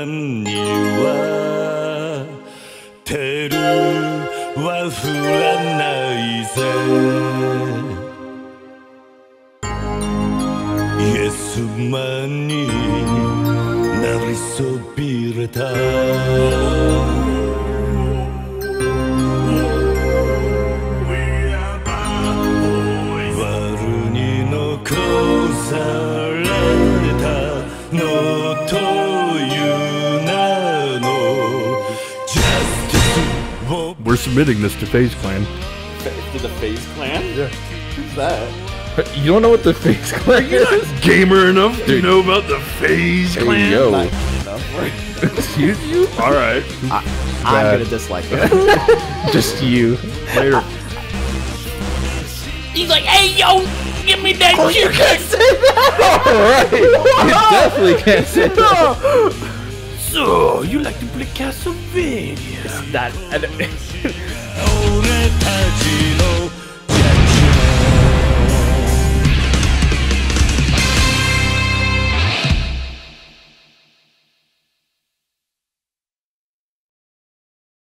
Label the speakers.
Speaker 1: にはテルは降らないぜイエスマンになりそびれた悪に残されたのという名の Justice
Speaker 2: We're submitting this to FaZe Clan.
Speaker 3: To the FaZe Clan?
Speaker 2: Yeah.
Speaker 3: Who's that?
Speaker 4: You don't know what the FaZe Clan is?
Speaker 2: Gamer enough to know about the FaZe Clan?
Speaker 4: Hey, yo.
Speaker 3: Not enough.
Speaker 2: Excuse you? Alright.
Speaker 3: I'm gonna dislike it.
Speaker 4: Just you.
Speaker 2: Later.
Speaker 5: He's like, hey, yo, give me that shit.
Speaker 3: You can't say that!
Speaker 4: Alright. You definitely can't say that.
Speaker 1: So, you like to play Castlevania?
Speaker 4: That.
Speaker 1: 俺たちの